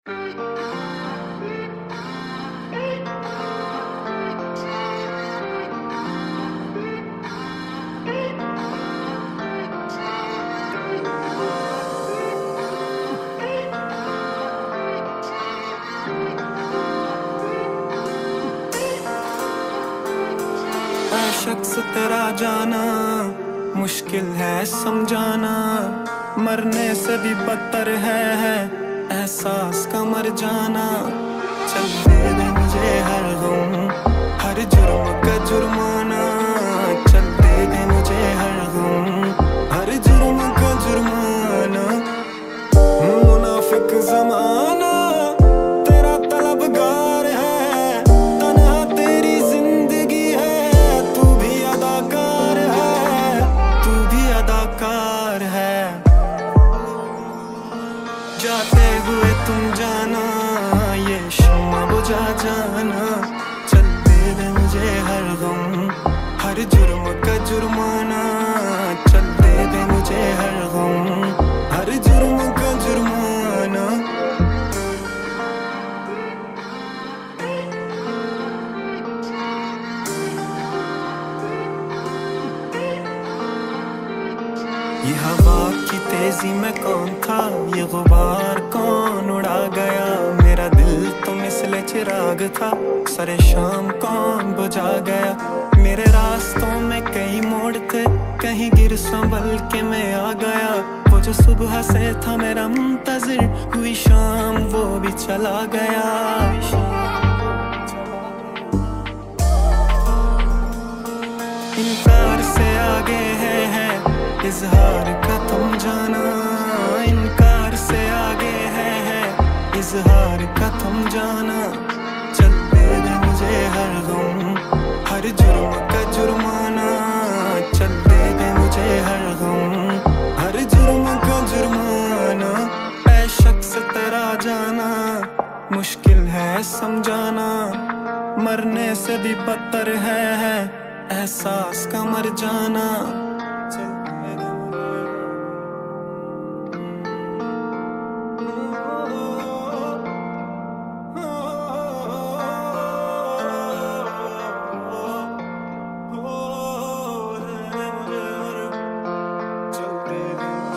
शख्स तेरा जाना मुश्किल है समझाना, मरने से भी बदतर है एहसास का मर जाना। चल दे दे मुझे हर गम, हर जुर्म का जुर्माना। चल दे दे मुझे हर गम, हर जुर्म का जुर्माना। मुनाफिक ज़माना तेरा तलबगार है, तन्हा तेरी जिंदगी है, तू भी अदाकार है, तू भी अदाकार है। जाते हुए तुम जाना, ये शम्मा बुझा जाना। चल दे दे मुझे हर गम, हर जुर्म का जुर्माना। चल दे दे मुझे हर गम, हर जुर्म का जुर्माना। ये हवा की तेजी में कौन था, ये गुबार कौन उड़ा गया। मेरा दिल तो मिसले चिराग था, सरे शाम कौन बुझा गया। मेरे रास्तों में कई मोड़ थे, कहीं गिर संभल के मैं आ गया। वो जो सुबह से था मेरा मुंतजिर, हुई शाम वो भी चला गया। इनकार से आगे है इजहार का तुम जाना। इनकार से आगे है इजहार का तुम जाना। चल दे दे मुझे हर गम, हर जुर्म का जुर्माना। चल दे दे मुझे हर गम, हर जुर्म का जुर्माना। ऐ शख्स तेरा जाना मुश्किल है समझाना, मरने से भी बदतर है एहसास का मर जाना। चल दे दे